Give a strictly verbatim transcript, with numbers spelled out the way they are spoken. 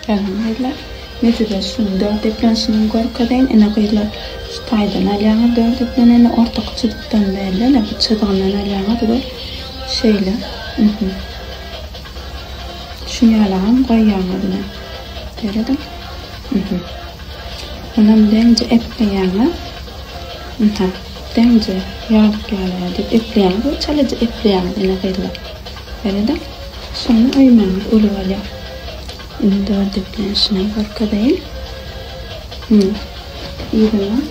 Tamam, Medyada şunu dört iplenşinin gorkadayn ene gıyla staydan alyaňa dört iplen ene ortak çydykdan belli ene bu çydygyndan alyaňa da şeýle. Mhm. Şu ýalaňam goýýaňa bilen. Göredim. Mhm. Ondan deňje epleýäňe. Mhm. Deňje ýalyk ýaly dip epleýäňe bu çalaja epleýäňe ene gıyla. Göredim. Sonra öýmemiz uly bolýar. Indi dört iplenşine gorkadayn. Hmm. İyi de lan.